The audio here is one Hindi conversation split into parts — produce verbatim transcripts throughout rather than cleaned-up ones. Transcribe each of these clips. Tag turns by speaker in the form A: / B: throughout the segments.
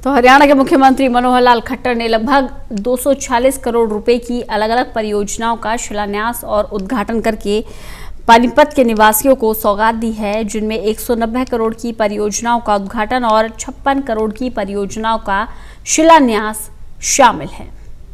A: तो हरियाणा के मुख्यमंत्री मनोहर लाल खट्टर ने लगभग दो सौ छियालीस करोड़ रुपए की अलग अलग परियोजनाओं का शिलान्यास और उद्घाटन करके पानीपत के निवासियों को सौगात दी है, जिनमें एक सौ नब्बे करोड़ की परियोजनाओं का उद्घाटन और छप्पन करोड़ की परियोजनाओं का शिलान्यास शामिल है।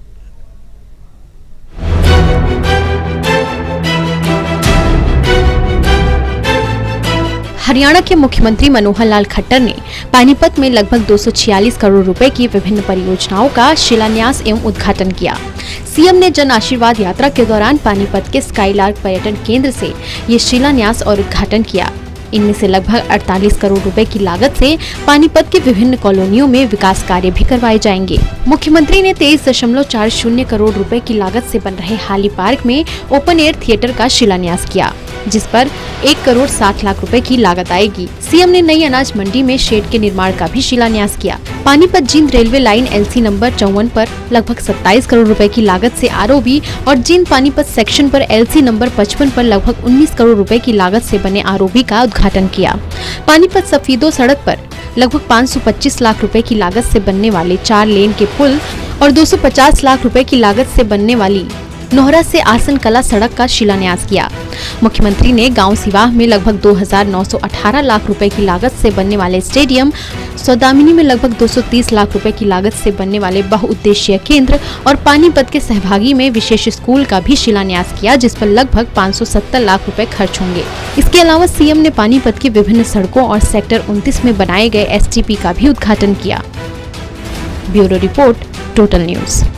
B: हरियाणा के मुख्यमंत्री मनोहर लाल खट्टर ने पानीपत में लगभग दो सौ छियालीस करोड़ रुपए की विभिन्न परियोजनाओं का शिलान्यास एवं उद्घाटन किया। सीएम ने जन आशीर्वाद यात्रा के दौरान पानीपत के स्काईलार्क पर्यटन केंद्र से ये शिलान्यास और उद्घाटन किया। इनमें से लगभग अड़तालीस करोड़ रुपए की लागत से पानीपत के विभिन्न कॉलोनियों में विकास कार्य भी करवाए जाएंगे। मुख्यमंत्री ने तेईस दशमलव चार शून्य करोड़ रुपए की लागत से बन रहे हाली पार्क में ओपन एयर थिएटर का शिलान्यास किया, जिस पर एक करोड़ साठ लाख रुपए की लागत आएगी। सीएम ने नई अनाज मंडी में शेड के निर्माण का भी शिलान्यास किया। Panipat Jind railway line LC number चौवन पर लगभग सत्ताईस करोड़ रुपए की लागत से आरओबी और जींद पानीपत सेक्शन पर एलसी नंबर पचपन पर लगभग उन्नीस करोड़ रुपए की लागत से बने आरओबी का उद्घाटन किया। पानीपत सफीदो सड़क पर लगभग पाँच सौ पच्चीस लाख रुपए की लागत से बनने वाले चार लेन के पुल और दो सौ पचास लाख रुपए की लागत से बनने वाली नोहरा से आसन कला सड़क का शिलान्यास किया। मुख्यमंत्री ने गांव सिवाह में लगभग दो हज़ार नौ सौ अठारह लाख रुपए की लागत से बनने वाले स्टेडियम, सौदामिनी में लगभग दो सौ तीस लाख रुपए की लागत से बनने वाले बहुउद्देशीय केंद्र और पानीपत के सहभागी में विशेष स्कूल का भी शिलान्यास किया, जिस पर लगभग पाँच सौ सत्तर लाख रुपए खर्च होंगे। इसके अलावा सीएम ने पानीपत की विभिन्न सड़कों और सेक्टर उनतीस में बनाए गए एसटीपी का भी उद्घाटन किया। Bureau report, total news.